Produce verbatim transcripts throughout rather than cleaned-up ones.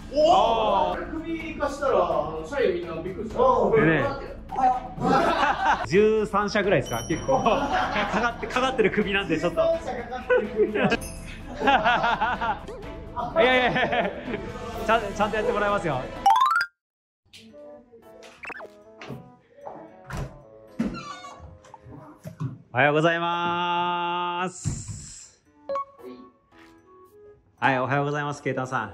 おお。首化したら社員みんなびっくりした。 じゅうさん社ぐらいですか、結構かかってかかってる首なんでちょっと。いやいやいや、ちゃんちゃんとやってもらいますよ。おはようございます。はい、おはようございます、ケイタンさん。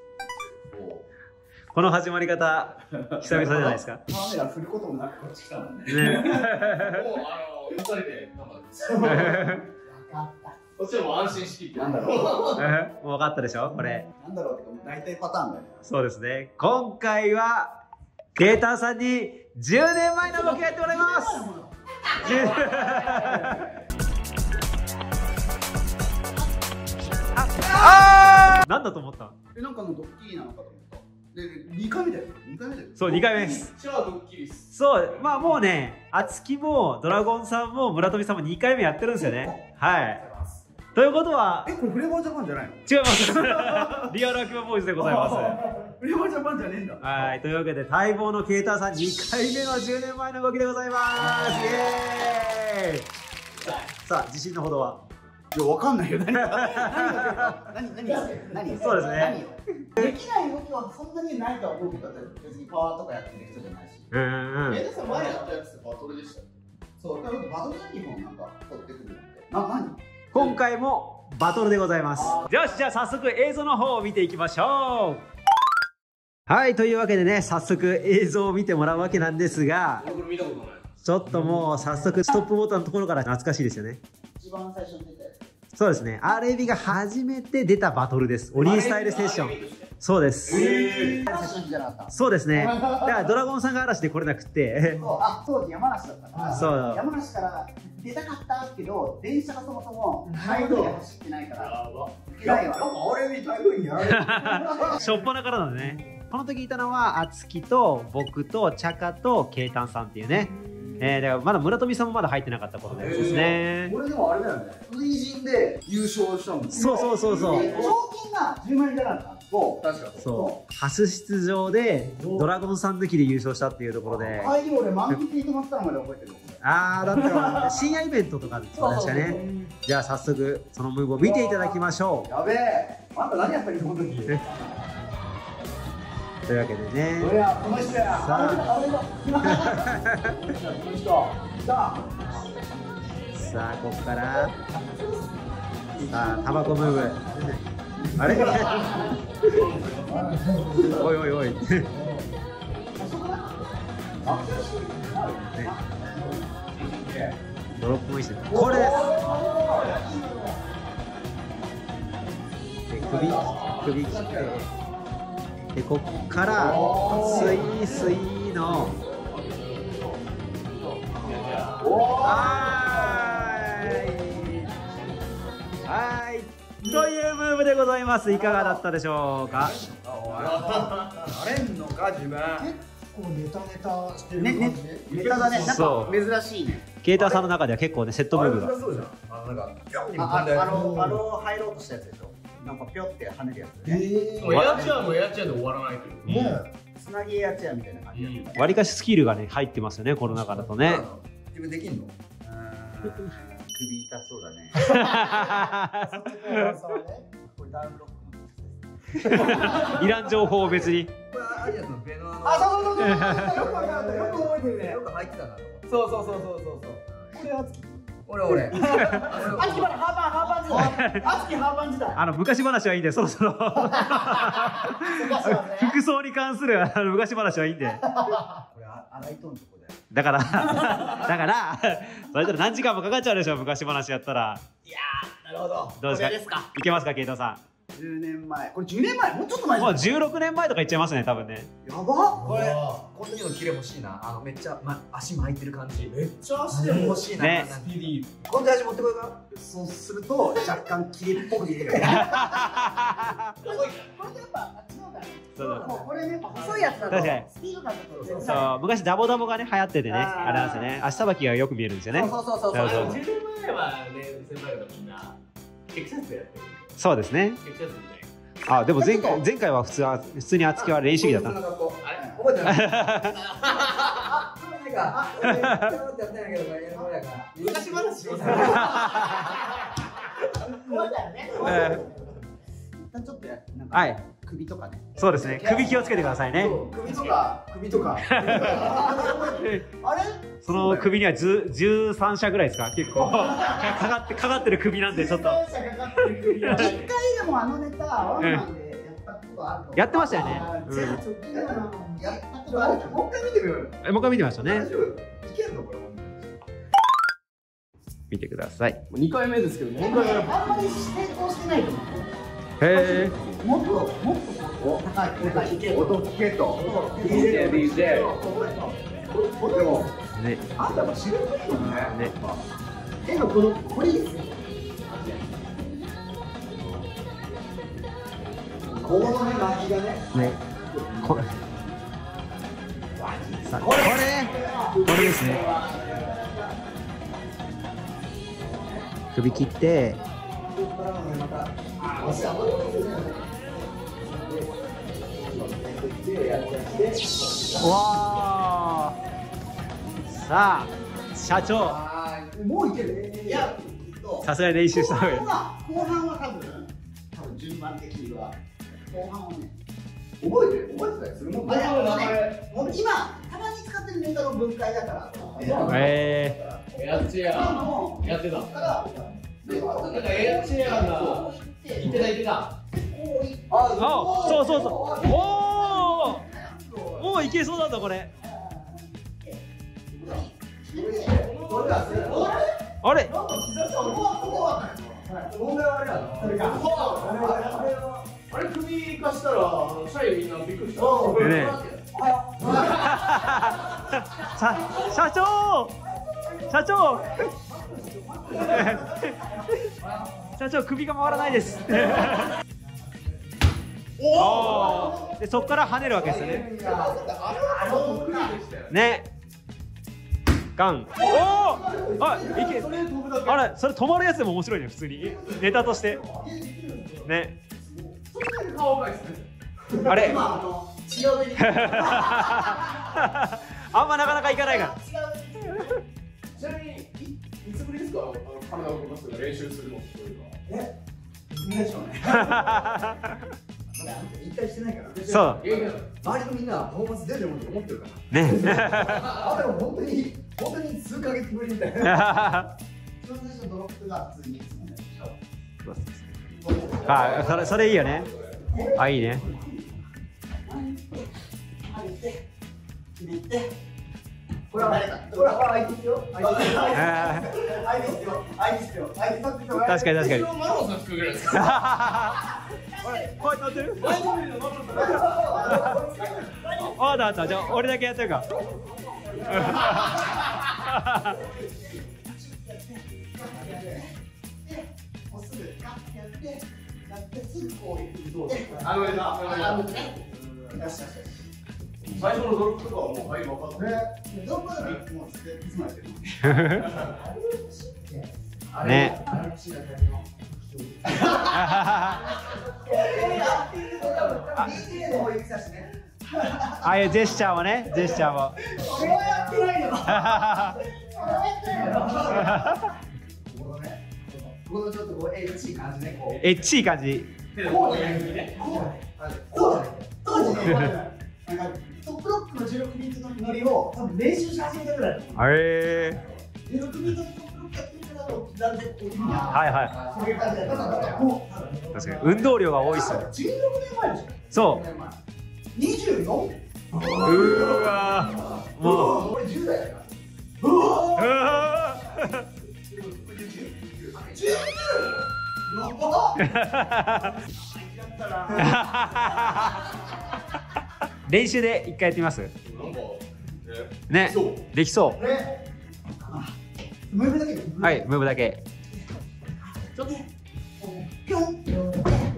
この始まり方、久々じゃないですか。 カメラ振ることもなくこっち来たもんね。 もうあのふたりで頑張って。分かった。こっちも安心しきって。なんだろう。 もう分かったでしょ、これ。 なんだろうって大体パターンだよね。 そうですね。今回はケイタンさんにじゅうねんまえの動きやってもらいます。ああ、なんだと思った？ え、なんかのドッキリなのかと思った。で、にかいめだよ。にかいめだよ。 そう、にかいめです。 じゃあドッキリっす。 そう、まあもうね、あつきもドラゴンさんも村富さんもにかいめやってるんですよね。はい。ということは、 え、これフレーバージャパンじゃないの？ 違います。リアルアキバボーイズでございます。 フレーバージャパンじゃねえんだ。 はい、というわけで待望のケイタンさんにかいめのじゅうねんまえの動きでございます。イエーイ。さあ、自信のほどは？ いや、わかんないよ。何が何何何何そうですね。 できない動きはそんなにないとは思うけど、別にパワーとかやってる人じゃないし。 うんうん。 え、さん前やったやつってバトルでした。 そう、だからバトルの基本なんか取ってくるので。な、何？ 今回もバトルでございます。よし、じゃあ早速映像の方を見ていきましょう。はい、というわけでね、早速映像を見てもらうわけなんですが、 見たことない。 ちょっともう早速ストップボタンのところから懐かしいですよね。 一番最初に出たやつ。 そうですね。アールエービー が初めて出たバトルです。オリースタイルセッション。そうです。 えー、最初にじゃなかった。 そうですね。だからドラゴンさんが嵐で来れなくて。 そう、あ、当時山梨だったから。 そう。 山梨から出たかったけど、電車がそもそも台風で走ってないから。やば。ないわ。なんか アールエービー 台風にやられる。 しょっぱなからなんでね。この時いたのはあつきと僕とチャカとケイタンさんっていうね。えー、だからまだ村富さんもまだ入ってなかった頃のやつですね。 これでもあれだよね。初陣で優勝したもんね。 そうそうそうそう。 賞金がじゅうまん円じゃなかった。そう。確かそう。初出場でドラゴンさん抜きで優勝したっていうところで。 帰り俺満喫に泊まったのまで覚えてる。 ああ、だった深夜イベントとかです確かね。じゃあ早速そのムーブを見ていただきましょう。 やべえ。あんた何やったっけその時。 というわけでね。 これや、この人や。 さあ。 この人。さあ。 さあ、ここから。さあ、タバコムーブ。あれ。おいおいおい。ね。ドロップもいいですね。これです。で、首、首切って。で、こっからスイースイーのはいはいというムーブでございます。いかがだったでしょうか。 やれんのか自分。結構ネタネタしてる感じ。ね、ね、ネタだね。なんか珍しいね。 ケイターさんの中では結構ねセットムーブが。 そうじゃん。あのなんかピョンに向かってあのあの入ろうとしたやつでしょ。なんかピョって跳ねるやつね。 エアチェアもエアチェアで終わらないという。 つなぎエアチェアみたいな感じ。 わりかしスキルがね入ってますよね、この中だとね。 自分できんの？首痛そうだね。これダウンロック。 いらん情報を別に。 これアリアスのベノアの。あ、そうそうそうそう。よく覚えてるね。よく入ってたな。そうそうそうそうそう。これあつき。俺俺。あつきまだハーパンハーパン時代。あつきハーパン時代。 あの昔話はいいんで、そろそろ。服装に関するあの昔話はいいんで。 これ洗いとんとこだよ。 だからだからそれじゃ何時間もかかっちゃうでしょ、昔話やったら。 いやー、なるほど。 どうですか。いけますか、ケイタさん。 じゅうねんまえ。これじゅうねんまえ、もうちょっと前。 もうじゅうろくねんまえとかいっちゃいますね、多分ね。 やばっ。これこの時のキレ欲しいな。あのめっちゃま足巻いてる感じ。めっちゃ足でも欲しいな。ね。スピーディー。この味持ってこいか。そうすると若干キレっぽく見える。これってやっぱ違うから。そうこれね、細いやつだとスピード感だと。 そう、昔ダボダボがね流行っててね、あれなんですよね。足さばきがよく見えるんですよね。 そうそうそうそう。 じゅうねんまえはね、先輩方みんなテキサスでやってる。 そうですね。 テキサスみたいな。 あ、でも前回前回は普通は普通に厚木は練習着だった。 あれ覚えてない。あ、そうか。俺やったことやったんやけど、昔話しよう。怖いだよね。ちょっとやなんかはい首とかね。 そうですね。首気をつけてくださいね。 首とか首とか。あれ？ その首には十十三社ぐらいですか。結構かかってかかってる首なんでちょっと。 一回でもあのネタワンマンでやったことある。 やってましたよね。 やったことある。もう一回見てみようよ。 え、もう一回見てましたね。 いけるのこれ。 見てください。 にかいめですけど、問題はあんまり成功してないと思う。 へえ。 もっともっとこう高い高い音聞けと。 ディージェー、ディージェー。 でもね。 あんたも知ることいいもんね。 ね。 でもこのこれいいですよ。 このね巻きがね。 ね。これ。さこれこれですね。首切って。わあ。さあ社長。 もういける。 いや、 さすがに練習した方がいい。 後半は多分多分順番的には後半はね。 覚えてる覚えてたりするもん。 あれもうね、もう今たまに使ってるネタの分解だから。 えエアチェアやってた。なんかエアチェアが言ってた言ってた。 あ、そうそうそう。おお。もういけそうだぞこれ。あれ。 問題はあれやな。それか。 あれ首化したら社員みんなびっくりした。 ね。社社長社長社長首が回らないです。おお。でそこから跳ねるわけですよね。ね。ガン。おお。あ、いけ。あれ、それ止まるやつでも面白いね、普通にネタとして。ね。あれ。あんまなかなかいかないから。 ちなみにいつぶりですか？体を動かすの練習するのっていうのは。 え？いいでしょうね。一回してないから。 そう。 周りのみんなパフォーマンス出るもんと思ってるから。 ね。 あ、でも本当に本当に数ヶ月ぶりみたいな。 一番最初ドロップが普通にいつもね。 あ、それそれいいよね。あ、いいね。 決めて。 これは誰か。これは相手ですよ。相手ですよ。相手ですよ。相手ですよ。相手ですよ。 確かに確かに。 マロンさん作るぐらいですか。 これ乗ってる？ああ、だった。じゃあ俺だけやってるか。 あのね、あのね。最初のドロップとかはもう入り分かった。 ドロップだからもういつもやってる。 ね。ああいうジェスチャーもね、ジェスチャーも。 俺はやってないよ。 このちょっとこうエッチい感じね。 エッチい感じ。 こうじゃないね。こうこうじゃない。当時ね、なんかトップロックのじゅうろくビートのノリを多分練習し始めたぐらい。 あれ。 じゅうろくビートのトップロックやってるからなんでこういうの。 はいはい。 そういう感じだったからもう確かに運動量が多いっすよ。 じゅうろくねんまえでしょ。 そう。 にじゅうよん。 うーわー。もう。 俺じゅう代だから。 うわー。 じゅうきゅう。やばっ。 練習で一回やってみます。ね。できそう。 ね。ムーブだけ。 はい、ムーブだけ。 ちょっと。ぴょん。ぴょん。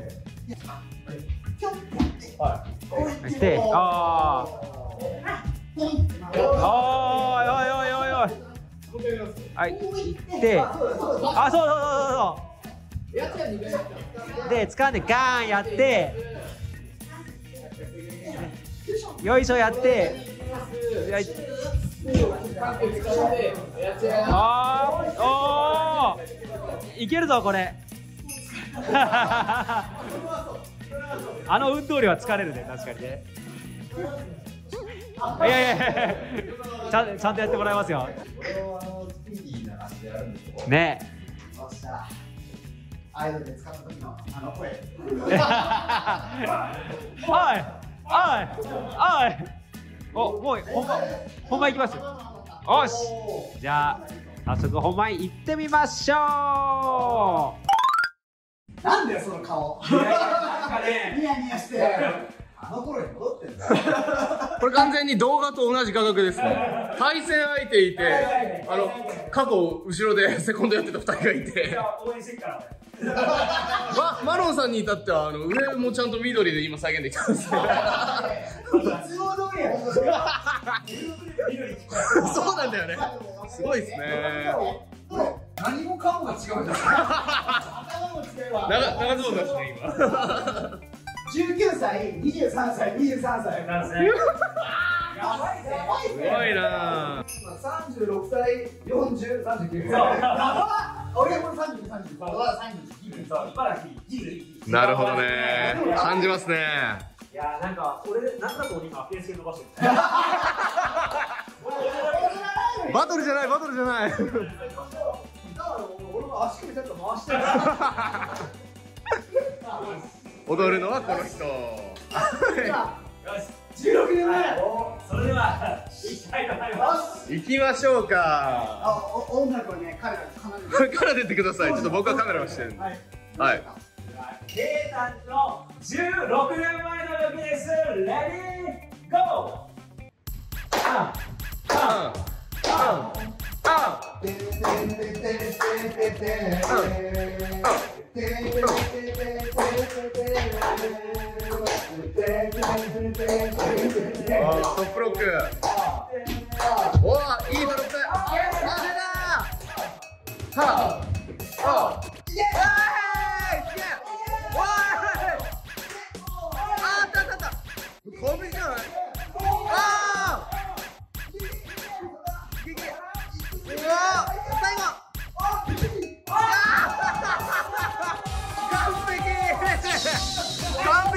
はして、ああ。おーいおいおいおいおい。はい、行って。あ、そうそうそうそう。 で掴んでガーンやってよいしょやってあーおーいけるぞこれあの運動量は疲れるね確かにねいやいやいやちゃんちゃんとやってもらいますよねそしたらアイドルで使った時のあの声おいおいおいおもう本番本番いきますよよしじゃあ早速本番行ってみましょうなんだよその顔ニヤニヤしてあの頃に戻ってんだこれ完全に動画と同じ価格ですね。対戦相手いて、あの過去後ろでセコンドやってたふたりがいて、ま、マロンさんに至ってはあの上もちゃんと緑で今再現できたんですね。そうなんだよね。すごいですね。 何も顔が違うんだ。 長長ズボンだしね今。 じゅうきゅうさい、にじゅうさんさい、にじゅうさんさいなんですね。やばいぜ。 すごいな。 さんじゅうろくさい、よんじゅう、さんじゅうきゅう。やば。俺これさんじゅう、さんじゅう。俺はさんじゅう。そう、茨城。 なるほどね。感じますね。 いやなんか俺なんだと今フェース系伸ばしてる。 バトルじゃないバトルじゃない。 俺も足首ちょっと回してる。 踊るのはこの人。 じゅうろくねんまえ。 それでは行きたいと思います。 行きましょうか。 あ、音楽をね、彼らこれから出てください。ちょっと僕はカメラをしてるんで。はい。 ケイタンのじゅうろくねんまえの動きです。レディーゴー。ああああ。 ストップロック。おお、いいバロック。あれだ。はあ。あ。イエーイ。おい。あったあったあった。完璧じゃない。ああ。うわ最後。完璧。完璧。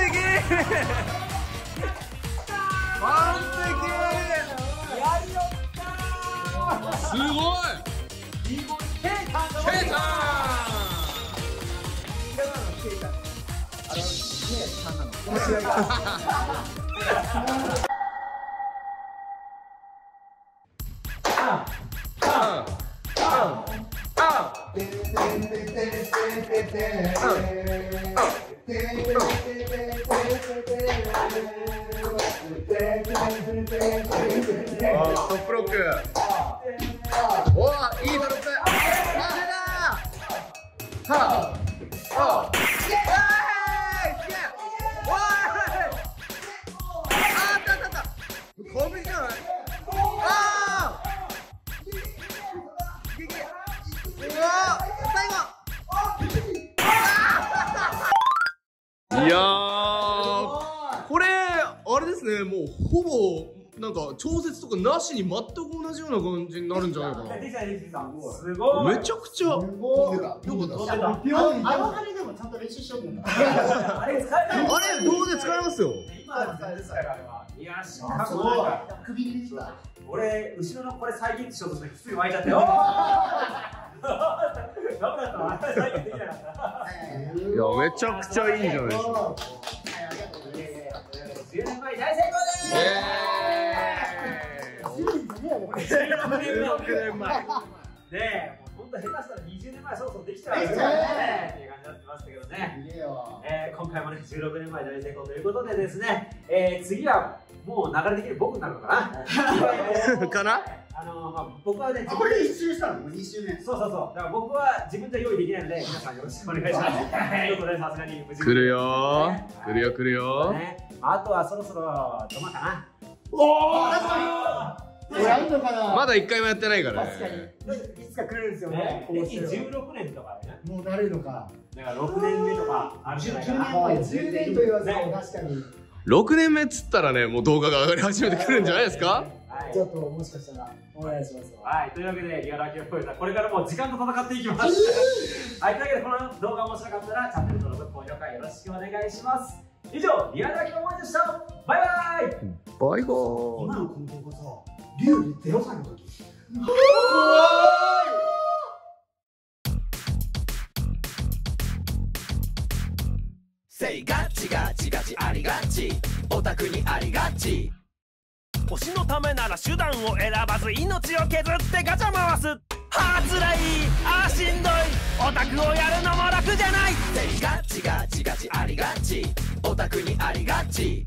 完璧。すごい。ケイタン。面白い。ストップロック。おお、いいバロック。あれだ。はあ。あ。イエーイ。おい。あったあったあった。完璧じゃない。ああ。うわ最後。いやー、これあれですね、もうほぼなんか調節とかなしに全く同じような感じになるんじゃないかな。 すごい。 めちゃくちゃ。どこだ。 あの羽でもちゃんと練習しようと思った。 あれ使えた。 あれどうで使えますよ。 今使えるからあれは。いやしかすもごい。首に入れた。 俺後ろのこれ再現しようとして普通に湧いちゃったよ。ダメだったわ。再現できなかった。 いやめちゃくちゃいいんじゃないですか。 じゅうねんまえ大成功です。じゅうろくねんまえ。ねえ、本当下手したらにじゅうねんまえそろそろできちゃうよねっていう感じになってましたけどね。えー、今回もねじゅうろくねんまえ大成功ということでですね、えー、次はもう流れ的に僕になるのかな。 かな？ あのまあ僕はね、 これ一周したの？に周年。 そうそうそう。だから僕は自分で用意できないので皆さんよろしくお願いします。ということでさすがに無事に来るよー。来るよ来るよ。 ね。あとはそろそろどまかな。 おお。 やるのかな。 まだ一回もやってないからね。 確かに。いつか来るんですよね。 歴じゅうろくねんとかね。 もうなるのか。 だからろくねんめとかあるんじゃないかな。 じゅうねんと言わずも確かに。 ろくねんめっつったらね、もう動画が上がり始めてくるんじゃないですか。 ちょっともしかしたらお願いします。 はい、というわけでリアルアキラプロレスはこれからも時間と戦っていきます。はい、というわけでこの動画面白かったらチャンネル登録、高評価よろしくお願いします。以上、リアルアキラプロレスでした。バイバイ。 バイゴー。 今のこの動画さ、リュウでゼロ歳の時。 せいガチガチガチありがち、オタクにありがち。推しのためなら手段を選ばず命を削ってガチャ回す。はあつらい、ああしんどい、オタクをやるのも楽じゃない。せいガチガチガチありがち、オタクにありがち。